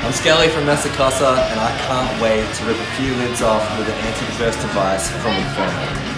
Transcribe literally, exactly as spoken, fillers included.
I'm Skelly from Mesa Cosa, and I can't wait to rip a few lids off with an anti-curse device from Inferno.